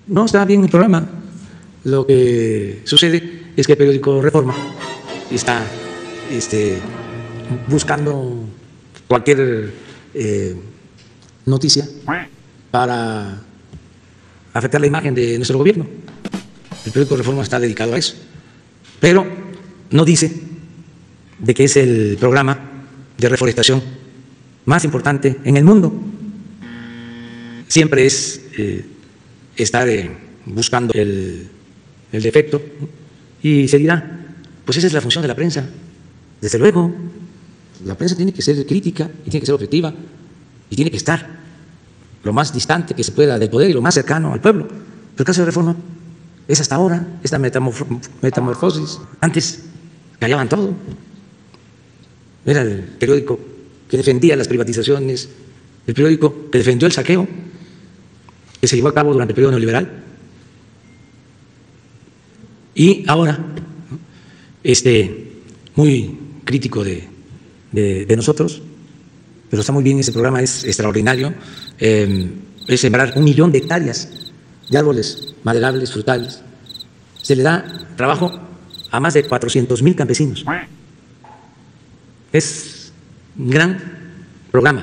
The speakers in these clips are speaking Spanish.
no está bien el programa. Lo que sucede es que el periódico Reforma está buscando cualquier noticia para afectar la imagen de nuestro gobierno. El periódico Reforma está dedicado a eso, pero no dice de que es el programa de reforestación más importante en el mundo. Siempre es estar buscando el defecto, y se dirá, pues esa es la función de la prensa. Desde luego, la prensa tiene que ser crítica y tiene que ser objetiva y tiene que estar lo más distante que se pueda del poder y lo más cercano al pueblo. Pero el caso de Reforma es hasta ahora esta metamorfosis. Antes callaban todo. Era el periódico que defendía las privatizaciones, el periódico que defendió el saqueo que se llevó a cabo durante el periodo neoliberal. Y ahora, muy crítico de nosotros, pero está muy bien, ese programa es extraordinario, es sembrar 1 millón de hectáreas de árboles maderables, frutales. Se le da trabajo a más de 400,000 campesinos. Es un gran programa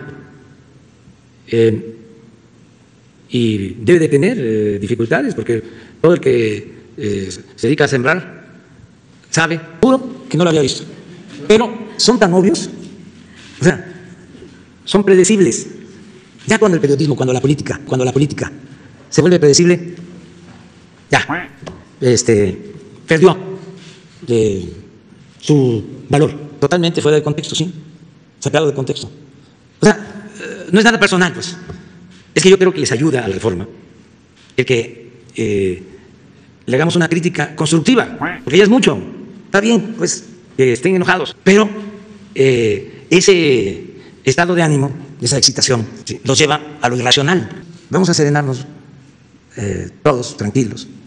y debe de tener dificultades, porque todo el que se dedica a sembrar sabe, juro que no lo había visto, pero son tan obvios, o sea, son predecibles. Ya cuando el periodismo, cuando la política se vuelve predecible, ya perdió su valor, totalmente fuera de contexto, sí, sacado de contexto. O sea, no es nada personal, pues. Es que yo creo que les ayuda a la Reforma el que le hagamos una crítica constructiva, porque ya es mucho. Está bien, pues, que estén enojados, pero ese estado de ánimo, esa excitación, ¿sí?, los lleva a lo irracional. Vamos a serenarnos todos tranquilos.